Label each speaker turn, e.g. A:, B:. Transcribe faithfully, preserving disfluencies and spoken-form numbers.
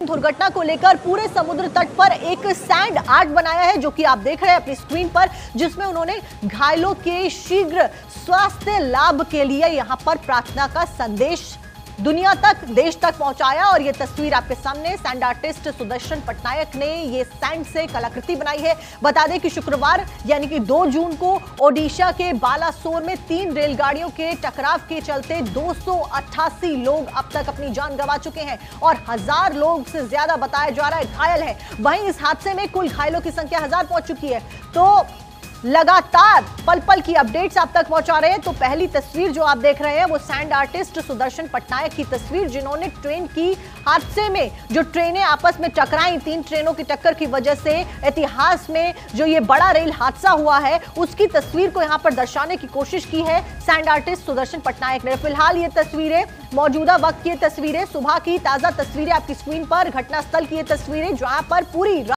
A: दुर्घटना को लेकर पूरे समुद्र तट पर एक सैंड आर्ट बनाया है, जो कि आप देख रहे हैं अपनी स्क्रीन पर, जिसमें उन्होंने घायलों के शीघ्र स्वास्थ्य लाभ के लिए यहां पर प्रार्थना का संदेश दुनिया तक, देश तक पहुंचाया। और ये तस्वीर आपके सामने, सैंड आर्टिस्ट सुदर्शन पटनायक ने ये सैंड से कलाकृति बनाई है। बता दें कि शुक्रवार यानी कि दो जून को ओडिशा के बालासोर में तीन रेलगाड़ियों के टकराव के चलते दो सौ अट्ठासी लोग अब तक अपनी जान गंवा चुके हैं और हजार लोग से ज्यादा बताया जा रहा है घायल है। वहीं इस हादसे में कुल घायलों की संख्या हजार पहुंच चुकी है। तो लगातार पल पल की अपडेट्स आप तक पहुंचा रहे हैं। तो पहली तस्वीर जो आप देख रहे हैं वो सैंड आर्टिस्ट सुदर्शन पटनायक की तस्वीर, जिन्होंने ट्रेन की हादसे में जो ट्रेनें आपस में टकराई, तीन ट्रेनों की टक्कर की वजह से इतिहास में जो ये बड़ा रेल हादसा हुआ है उसकी तस्वीर को यहां पर दर्शाने की कोशिश की है सैंड आर्टिस्ट सुदर्शन पटनायक ने। फिलहाल ये तस्वीरें मौजूदा वक्त की तस्वीरें, सुबह की ताजा तस्वीरें आपकी स्क्रीन पर, घटनास्थल की ये तस्वीरें जहां पर पूरी